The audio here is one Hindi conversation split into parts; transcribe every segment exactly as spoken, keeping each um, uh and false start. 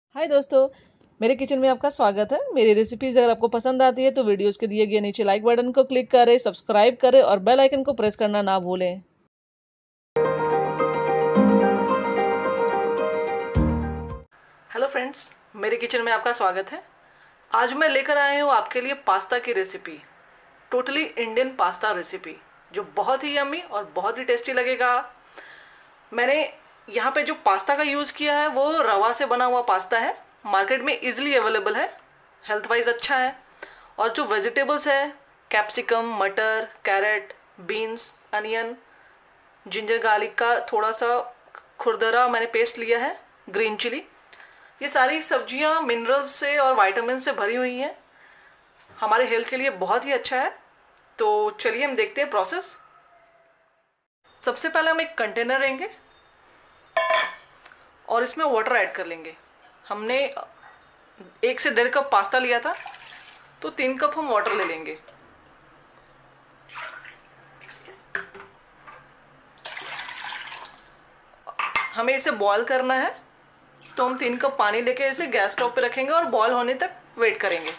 हाय दोस्तों, मेरे किचन में आपका स्वागत है। मेरी रेसिपीज अगर आपको पसंद आती है तो वीडियोस के दिए गए नीचे लाइक बटन को क्लिक करें, सब्सक्राइब करें और बेल आइकन को प्रेस करना ना भूलें। हेलो फ्रेंड्स, मेरे किचन में आपका स्वागत है। आज मैं लेकर आया हूँ आपके लिए पास्ता की recipe, totally Indian pasta recipe, जो बहुत ही यम्मी और बहुत ही टेस्टी लगेगा। मैंने यहाँ पे जो पास्ता का यूज़ किया है वो रवा से बना हुआ पास्ता है। मार्केट में इजीली अवेलेबल है, हेल्थ वाइज अच्छा है। और जो वेजिटेबल्स है, कैप्सिकम, मटर, carrot, beans, onion, ginger garlic का थोड़ा सा खुरदरा मैंने पेस्ट लिया है, ग्रीन चिली। ये सारी सब्जियां मिनरल्स से और विटामिन से भरी हुई हैं, हमारे हेल्थ के लिए बहुत ही अच्छा है। तो चलिए हम देखते हैं प्रोसेस। सबसे पहले हम एक कंटेनर लेंगे और इसमें वाटर ऐड कर लेंगे। हमने एक से डेढ़ कप पास्ता लिया था, तो तीन कप हम वाटर ले लेंगे। हमें इसे बॉईल करना है, तो हम तीन कप पानी लेके इसे गैस स्टोव पे रखेंगे और बॉईल होने तक वेट करेंगे।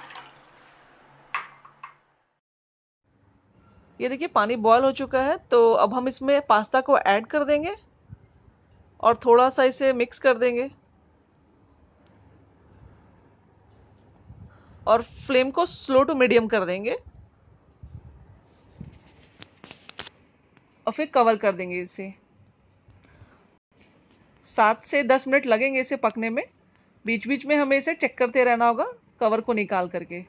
ये देखिए पानी बॉईल हो चुका है, तो अब हम इसमें पास्ता को ऐड कर देंगे और थोड़ा सा इसे मिक्स कर देंगे और फ्लेम को स्लो टू मीडियम कर देंगे और फिर कवर कर देंगे इसे। सात से दस मिनट लगेंगे इसे पकने में। बीच बीच में हमें इसे चेक करते रहना होगा, कवर को निकाल करके।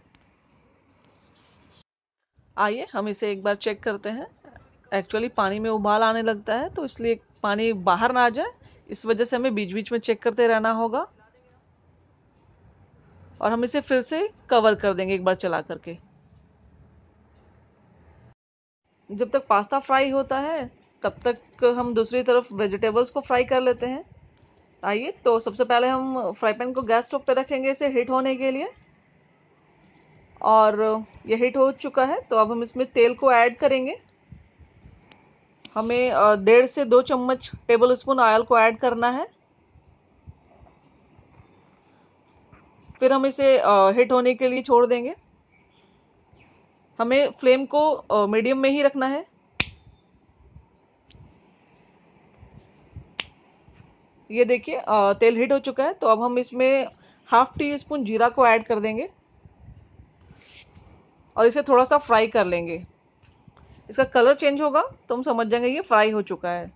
आइए हम इसे एक बार चेक करते हैं। एक्चुअली पानी में उबाल आने लगता है, तो इसलिए पानी बाहर ना आ जाए, इस वजह से हमें बीच बीच में चेक करते रहना होगा। और हम इसे फिर से कवर कर देंगे एक बार चला करके। जब तक पास्ता फ्राई होता है तब तक हम दूसरी तरफ वेजिटेबल्स को फ्राई कर लेते हैं। आइए, तो सबसे पहले हम फ्राई पैन को गैस स्टोव पे रखेंगे इसे हीट होने के लिए। और ये हीट हो चुका है, तो अब हम इसमें तेल को ऐड करेंगे। हमें डेढ़ से दो चम्मच टेबल स्पून ऑयल को ऐड करना है। फिर हम इसे हीट होने के लिए छोड़ देंगे। हमें फ्लेम को मीडियम में ही रखना है। ये देखिए तेल हीट हो चुका है, तो अब हम इसमें हाफ टी स्पून जीरा को ऐड कर देंगे और इसे थोड़ा सा फ्राई कर लेंगे। इसका कलर चेंज होगा तो हम समझ जाएंगे ये फ्राई हो चुका है।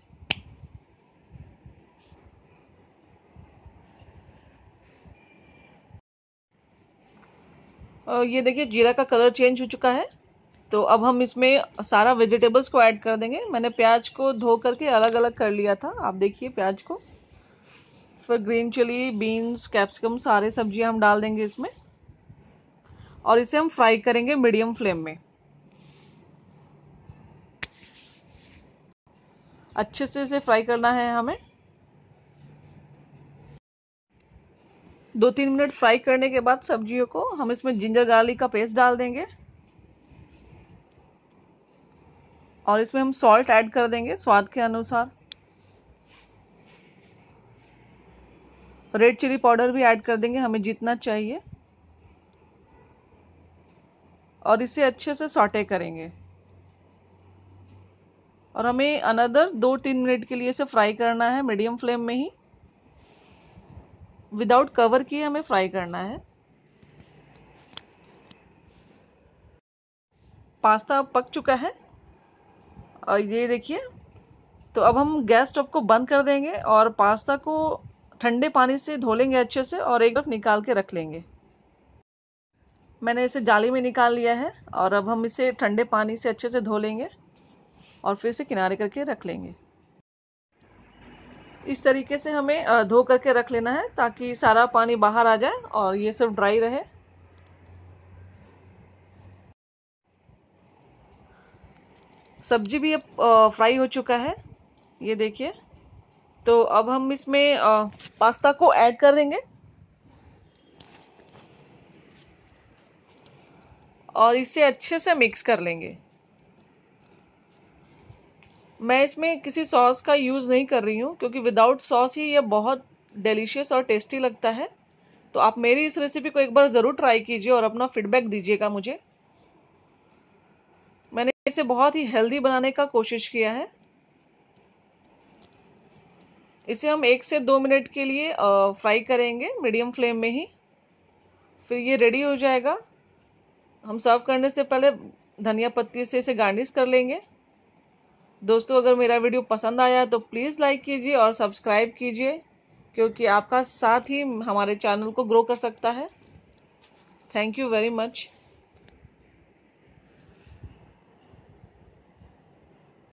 ये देखिए जीरा का कलर चेंज हो चुका है, तो अब हम इसमें सारा वेजिटेबल्स को ऐड कर देंगे। मैंने प्याज को धो करके अलग अलग कर लिया था, आप देखिए प्याज को। फिर ग्रीन चिली, बीन्स, कैप्सिकम, सारे सब्जियां हम डाल देंगे इसमें और इसे हम फ्राई करेंगे मीडियम फ्लेम में। अच्छे से इसे फ्राई करना है हमें। दो तीन मिनट फ्राई करने के बाद सब्जियों को हम इसमें जिंजर गार्लिक का पेस्ट डाल देंगे और इसमें हम सॉल्ट ऐड कर देंगे स्वाद के अनुसार। रेड चिली पाउडर भी ऐड कर देंगे, हमें जितना चाहिए। और इसे अच्छे से सॉटे करेंगे और हमें अनदर दो तीन मिनट के लिए इसे फ्राई करना है मीडियम फ्लेम में ही। विदाउट कवर किए हमें फ्राई करना है। पास्ता पक चुका है और ये देखिए, तो अब हम गैस स्टोव को बंद कर देंगे और पास्ता को ठंडे पानी से धो लेंगे अच्छे से और एक तरफ निकाल के रख लेंगे। मैंने इसे जाली में निकाल लिया है और अब हम इसे ठंडे पानी से अच्छे से धो लेंगे और फिर से किनारे करके रख लेंगे। इस तरीके से हमें धो करके रख लेना है ताकि सारा पानी बाहर आ जाए और ये सब ड्राई रहे। सब्जी भी अब फ्राई हो चुका है, ये देखिए। तो अब हम इसमें पास्ता को ऐड कर देंगे और इसे अच्छे से मिक्स कर लेंगे। मैं इसमें किसी सॉस का यूज़ नहीं कर रही हूँ क्योंकि विदाउट सॉस ही ये बहुत डिलीशियस और टेस्टी लगता है। तो आप मेरी इस रेसिपी को एक बार ज़रूर ट्राई कीजिए और अपना फीडबैक दीजिएगा मुझे। मैंने इसे बहुत ही हेल्दी बनाने का कोशिश किया है। इसे हम एक से दो मिनट के लिए फ्राई करेंगे मीडियम फ्लेम में ही, फिर ये रेडी हो जाएगा। हम सर्व करने से पहले धनिया पत्ती से इसे गार्निश कर लेंगे। दोस्तों, अगर मेरा वीडियो पसंद आया तो प्लीज़ लाइक कीजिए और सब्सक्राइब कीजिए, क्योंकि आपका साथ ही हमारे चैनल को ग्रो कर सकता है। Thank you very much.